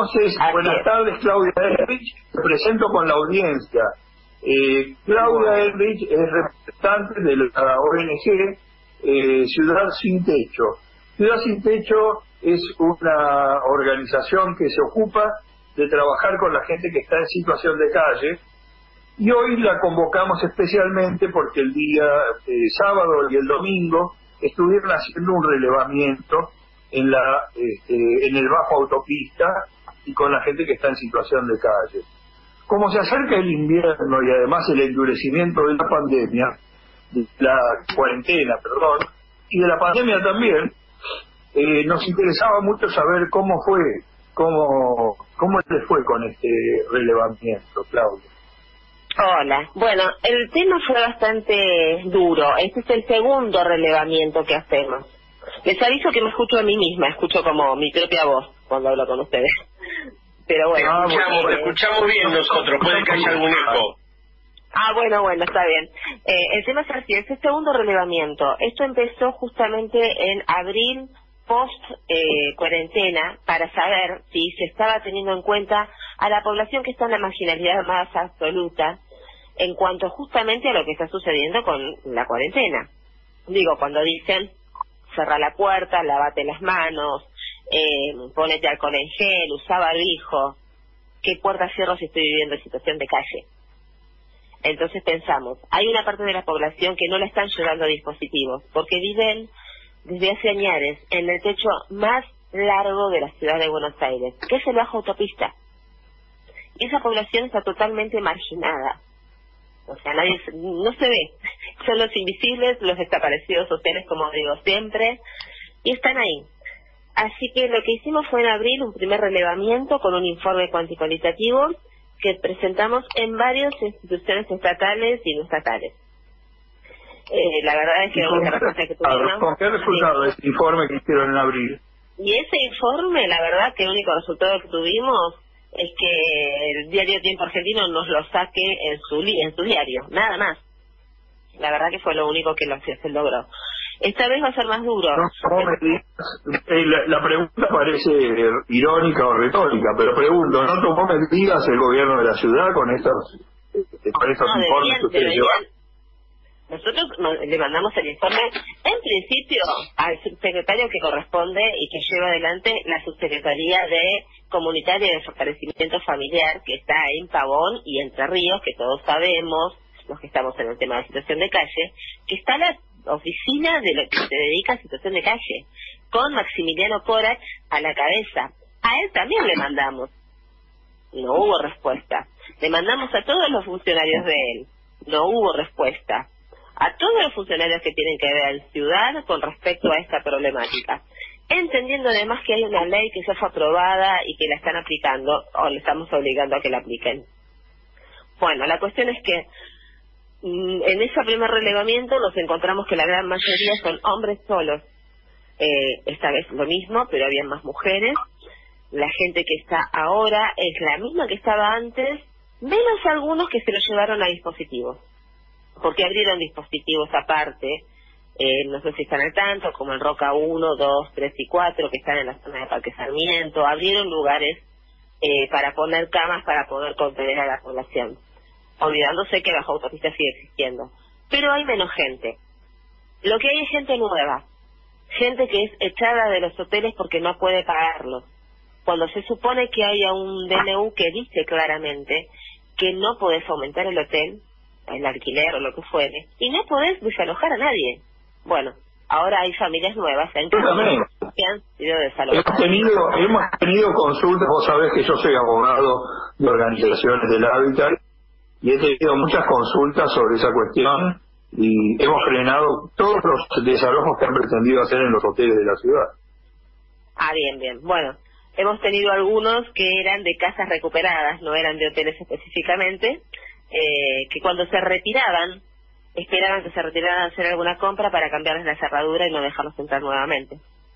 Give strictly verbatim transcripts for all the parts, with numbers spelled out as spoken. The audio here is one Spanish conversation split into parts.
Entonces, Así buenas es. tardes, Claudia Elrich. Me presento con la audiencia. Eh, Claudia Elrich es representante de la O N G eh, Ciudad Sin Techo. Ciudad Sin Techo es una organización que se ocupa de trabajar con la gente que está en situación de calle, y hoy la convocamos especialmente porque el día eh, sábado y el domingo estuvieron haciendo un relevamiento en la este, en el bajo autopista y con la gente que está en situación de calle. Como se acerca el invierno y además el endurecimiento de la pandemia, de la cuarentena, perdón, y de la pandemia también, eh, nos interesaba mucho saber cómo fue, cómo, cómo les fue con este relevamiento, Claudia. Hola. Bueno, el tema fue bastante duro. Este es el segundo relevamiento que hacemos. Les aviso que me escucho a mí misma, escucho como mi propia voz cuando hablo con ustedes. Pero bueno. Te escuchamos, eh, te escuchamos bien nosotros, puede que haya algún eco. Ah, bueno, bueno, está bien. Eh, el tema es así, es el segundo relevamiento. Esto empezó justamente en abril, post eh, cuarentena, para saber si se estaba teniendo en cuenta a la población que está en la marginalidad más absoluta en cuanto justamente a lo que está sucediendo con la cuarentena. Digo, cuando dicen cerra la puerta, lavate las manos, eh, ponete alcohol en gel, usa barbijo, ¿qué puerta cierro si estoy viviendo en situación de calle? Entonces pensamos, hay una parte de la población que no la están llevando a dispositivos, porque viven desde hace años en el techo más largo de la ciudad de Buenos Aires, que es el bajo autopista. Y esa población está totalmente marginada. O sea, nadie, no se ve. Son los invisibles, los desaparecidos sociales, como digo siempre, y están ahí. Así que lo que hicimos fue en abril un primer relevamiento con un informe cuantitativo que presentamos en varias instituciones estatales y no estatales. Eh, la verdad es que la única respuesta que tuvimos... ¿Con qué resultado ese informe que hicieron en abril? Y ese informe, la verdad que el único resultado que tuvimos es que el diario Tiempo Argentino nos lo saque en su li en su diario, nada más. La verdad que fue lo único que lo, se logró. Esta vez va a ser más duro. No, no me digas, eh, la, la pregunta parece irónica o retórica, pero pregunto, ¿no tomó medidas el gobierno de la ciudad con estos, eh, con estos no, informes debían, que ustedes llevan? Nosotros no, le mandamos el informe, en principio, al subsecretario que corresponde y que lleva adelante la subsecretaría de Comunitaria y de Fortalecimiento Familiar, que está en Pavón y Entre Ríos, que todos sabemos, los que estamos en el tema de situación de calle, que está la oficina de lo que se dedica a situación de calle, con Maximiliano Corach a la cabeza. A él también le mandamos. No hubo respuesta. Le mandamos a todos los funcionarios de él. No hubo respuesta. A todos los funcionarios que tienen que ver en ciudad con respecto a esta problemática. Entendiendo además que hay una ley que ya fue aprobada y que la están aplicando, o le estamos obligando a que la apliquen. Bueno, la cuestión es que en ese primer relevamiento nos encontramos que la gran mayoría son hombres solos. Eh, esta vez lo mismo, pero había más mujeres. La gente que está ahora es la misma que estaba antes, menos algunos que se lo llevaron a dispositivos, porque abrieron dispositivos aparte, eh, no sé si están al tanto, como el Roca uno, dos, tres y cuatro, que están en la zona de Parque Sarmiento. Abrieron lugares eh, para poner camas para poder contener a la población, olvidándose que bajo autopista sigue existiendo. Pero hay menos gente. Lo que hay es gente nueva, gente que es echada de los hoteles porque no puede pagarlos, cuando se supone que haya un D N U que dice claramente que no podés aumentar el hotel, el alquiler o lo que fuere, y no podés desalojar a nadie. Bueno, ahora hay familias nuevas en que han sido desalojadas. Hemos tenido, hemos tenido consultas, vos sabés que yo soy abogado de organizaciones del hábitat, y he tenido muchas consultas sobre esa cuestión, y hemos frenado todos los desalojos que han pretendido hacer en los hoteles de la ciudad. Ah, bien, bien. Bueno, hemos tenido algunos que eran de casas recuperadas, no eran de hoteles específicamente, eh, que cuando se retiraban, esperaban que se retiraran a hacer alguna compra para cambiarles la cerradura y no dejarlos entrar nuevamente.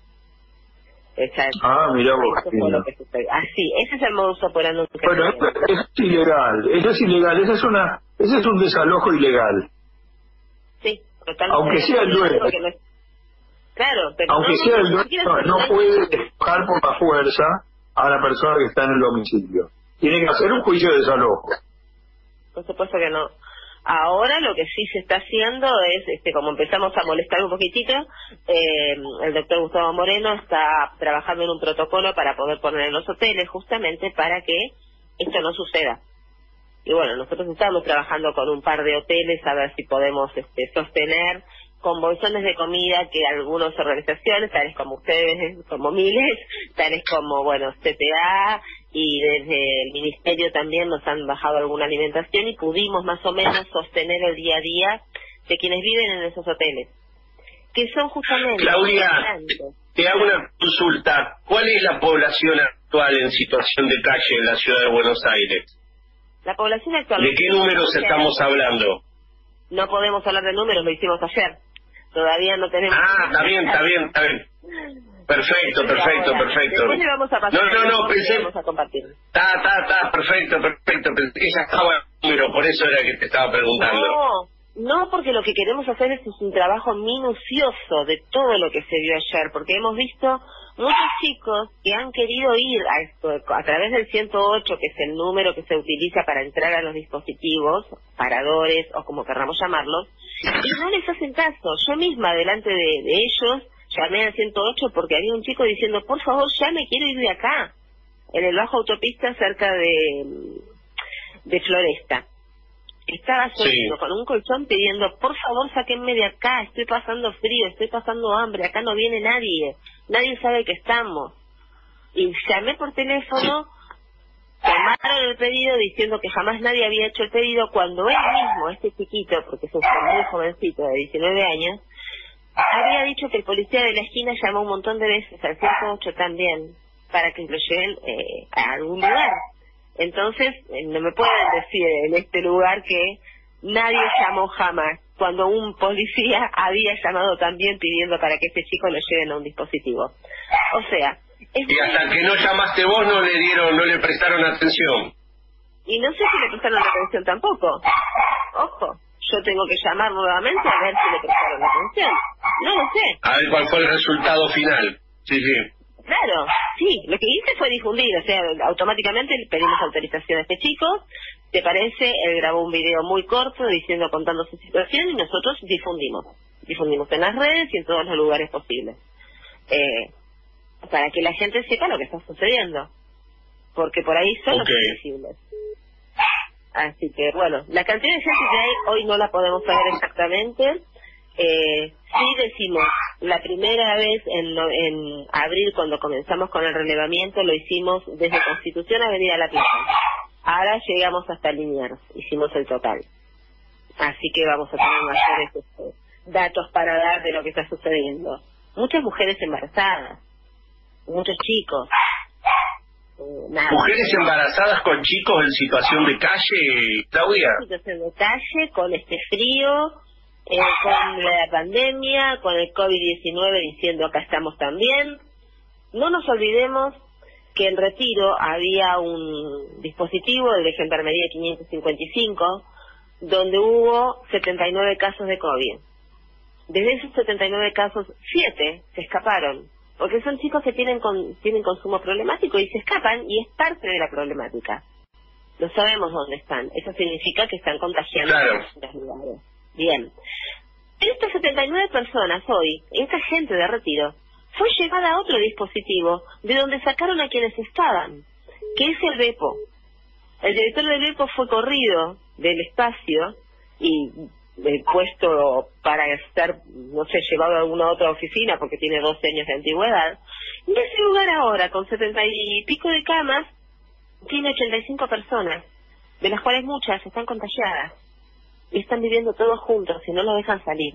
Esa es, ah, mirá vos. eso fue lo que sucedió. Así, ese es el modus operandi. Bueno, esto es ilegal, eso es ilegal, ese es, una, ese es un desalojo ilegal. Sí, totalmente. Aunque sea el dueño. No es... Claro, pero aunque no, sea el no, dueño, no, no puede desalojar por la fuerza, a la persona que está en el domicilio. Tiene que hacer un juicio de desalojo. Por supuesto que no. Ahora lo que sí se está haciendo es, este, como empezamos a molestar un poquitito, eh, el doctor Gustavo Moreno está trabajando en un protocolo para poder poner en los hoteles, justamente para que esto no suceda. Y bueno, nosotros estamos trabajando con un par de hoteles a ver si podemos este, sostener con bolsones de comida que algunas organizaciones, tales como ustedes, como Miles, tales como, bueno, C T A, y desde el Ministerio también nos han bajado alguna alimentación y pudimos más o menos sostener el día a día de quienes viven en esos hoteles, que son justamente... Claudia, te hago una consulta. ¿Cuál es la población actual en situación de calle en la ciudad de Buenos Aires? La población actual... ¿De qué números estamos hablando? No podemos hablar de números, lo hicimos ayer. Todavía no tenemos... Ah, está bien, está bien, está bien. Perfecto, perfecto, perfecto. Después le vamos a pasar. No, no, no, pensé... Vamos a compartir. Está, está, está, perfecto, perfecto. Pensé que ya estaba el número, por eso era que te estaba preguntando. No, no, porque lo que queremos hacer es un trabajo minucioso de todo lo que se vio ayer, porque hemos visto muchos chicos que han querido ir a esto a través del ciento ocho, que es el número que se utiliza para entrar a los dispositivos, paradores o como querramos llamarlos, y no les hacen caso. Yo misma, delante de, de ellos, llamé al ciento ocho porque había un chico diciendo, por favor, ya me quiero ir de acá, en el bajo autopista cerca de, de Floresta. Estaba solito, sí, con un colchón pidiendo, por favor, sáquenme de acá, estoy pasando frío, estoy pasando hambre, acá no viene nadie, nadie sabe que estamos. Y llamé por teléfono, tomaron el pedido diciendo que jamás nadie había hecho el pedido, cuando él mismo, este chiquito, porque es un muy jovencito de diecinueve años, había dicho que el policía de la esquina llamó un montón de veces al ciento ocho también, para que lo lleven eh, a algún lugar. Entonces, no me pueden decir en este lugar que nadie llamó jamás, cuando un policía había llamado también pidiendo para que este chico lo lleven a un dispositivo. O sea... Es y hasta que no llamaste vos no le dieron, no le prestaron atención. Y no sé si le prestaron atención tampoco. Ojo, yo tengo que llamar nuevamente a ver si le prestaron atención. No lo sé. A ver cuál fue el resultado final. Sí, sí. Claro, sí, lo que hice fue difundir, o sea, automáticamente le pedimos autorización a este chico, ¿te parece? Él grabó un video muy corto diciendo, contando su situación, y nosotros difundimos, difundimos en las redes y en todos los lugares posibles, eh, para que la gente sepa lo que está sucediendo, porque por ahí son los invisibles. Así que, bueno, la cantidad de gente que hay hoy no la podemos saber exactamente. Eh, sí decimos, la primera vez en, en abril, cuando comenzamos con el relevamiento, lo hicimos desde Constitución Avenida La Plata. Ahora llegamos hasta Liniers, hicimos el total. Así que vamos a tener mayores este, datos para dar de lo que está sucediendo. Muchas mujeres embarazadas, muchos chicos. Eh, nada, ¿Mujeres embarazadas con chicos en situación de calle, Claudia? En situación de calle, con este frío... Eh, con la pandemia, con el COVID diecinueve diciendo acá estamos también. No nos olvidemos que en Retiro había un dispositivo de la Gendarmería quinientos cincuenta y cinco donde hubo setenta y nueve casos de COVID. Desde esos setenta y nueve casos, siete se escaparon, porque son chicos que tienen con, tienen consumo problemático y se escapan, y es parte de la problemática. No sabemos dónde están. Eso significa que están contagiando claro. en los lugares. Bien, estas setenta y nueve personas hoy, esta gente de Retiro, fue llevada a otro dispositivo de donde sacaron a quienes estaban, que es el Bepo. El director del Bepo fue corrido del espacio y eh, puesto para estar, no sé, llevado a alguna otra oficina porque tiene doce años de antigüedad. Y ese lugar ahora, con setenta y pico de camas, tiene ochenta y cinco personas, de las cuales muchas están contagiadas. Y están viviendo todos juntos y no lo dejan salir.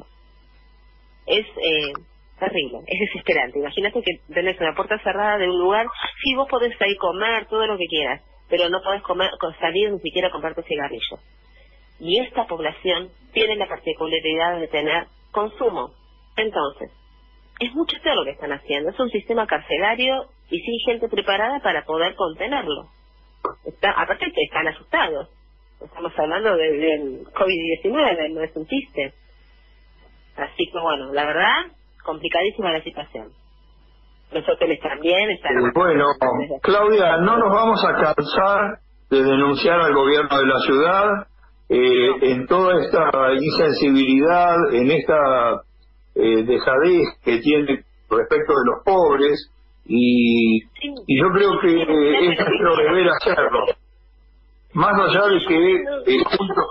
Es eh, terrible, es desesperante. Imagínate que tenés una puerta cerrada de un lugar, sí, vos podés ahí comer todo lo que quieras, pero no podés comer, salir ni siquiera a comprarte cigarrillos. Y esta población tiene la particularidad de tener consumo. Entonces, es mucho peor lo que están haciendo. Es un sistema carcelario y sin gente preparada para poder contenerlo. Está, aparte que están asustados. Estamos hablando de, del COVID diecinueve, no es un chiste. Así que bueno, la verdad, complicadísima la situación. Los hoteles también están... Eh, bueno, Claudia, no nos vamos a cansar de denunciar al gobierno de la ciudad eh, en toda esta insensibilidad, en esta eh, dejadez que tiene respecto de los pobres, y, y yo creo que es nuestro deber hacerlo. Más allá de que... Eh, junto,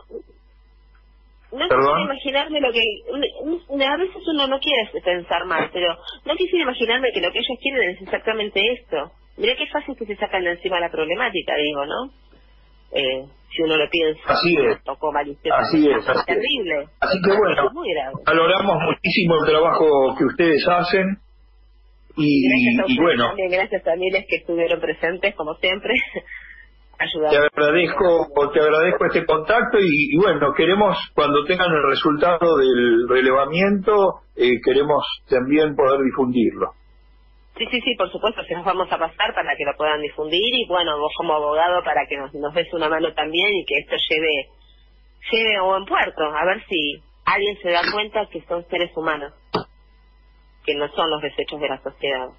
No ¿Perdón? quisiera imaginarme lo que... A veces uno no quiere pensar mal, pero no quisiera imaginarme que lo que ellos quieren es exactamente esto. Mirá qué fácil que se sacan de encima la problemática, digo, ¿no? Eh, si uno lo piensa. Así es. Un poco malicioso. Así es. Es Así terrible. es. Así que bueno, Es muy grave. valoramos muchísimo el trabajo que ustedes hacen y, Gracias a ustedes y bueno, también, gracias a miles que estuvieron presentes, como siempre, ayudando. te agradezco, te agradezco este contacto y, y bueno, queremos, cuando tengan el resultado del relevamiento, eh, queremos también poder difundirlo. Sí, sí, sí, por supuesto, se los vamos a pasar para que lo puedan difundir y bueno, vos como abogado para que nos, nos des una mano también y que esto lleve, lleve a buen puerto, a ver si alguien se da cuenta que son seres humanos, que no son los desechos de la sociedad.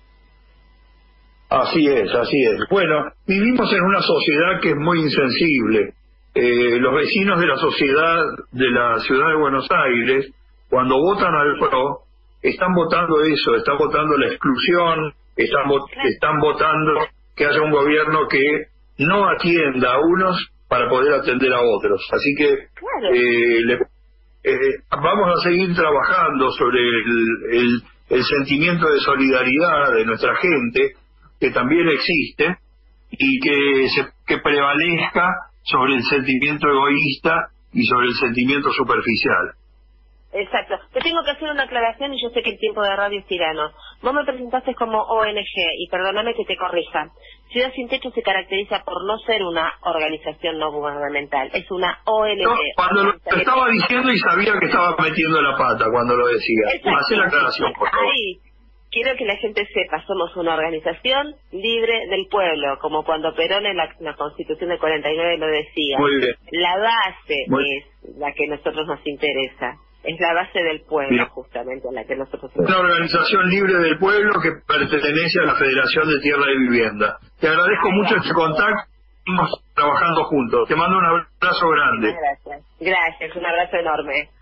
Así es, así es. Bueno, vivimos en una sociedad que es muy insensible. Eh, los vecinos de la sociedad de la ciudad de Buenos Aires, cuando votan al PRO, están votando eso, están votando la exclusión, están, vo están votando que haya un gobierno que no atienda a unos para poder atender a otros. Así que Claro. eh, le, eh, vamos a seguir trabajando sobre el, el, el sentimiento de solidaridad de nuestra gente, que también existe, y que, se, que prevalezca sobre el sentimiento egoísta y sobre el sentimiento superficial. Exacto. Te tengo que hacer una aclaración y yo sé que el tiempo de radio es tirano. Vos me presentaste como O N G y perdóname que te corrija. Ciudad Sin Techo se caracteriza por no ser una organización no gubernamental, es una O N G. No, cuando lo estaba diciendo y sabía que estaba metiendo la pata cuando lo decía. Hacé la aclaración, por favor. Ahí. Quiero que la gente sepa, somos una organización libre del pueblo, como cuando Perón en la, la Constitución del cuarenta y nueve lo decía. Muy bien. La base Muy es la que a nosotros nos interesa. Es la base del pueblo, bien, justamente, a la que nosotros... Una organización libre del pueblo que pertenece a la Federación de Tierra y Vivienda. Te agradezco mucho este contacto. Estamos trabajando juntos. Te mando un abrazo grande. Gracias. Gracias, un abrazo enorme.